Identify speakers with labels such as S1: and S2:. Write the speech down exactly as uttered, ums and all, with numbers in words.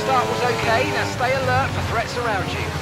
S1: start was okay, now stay alert for threats around you.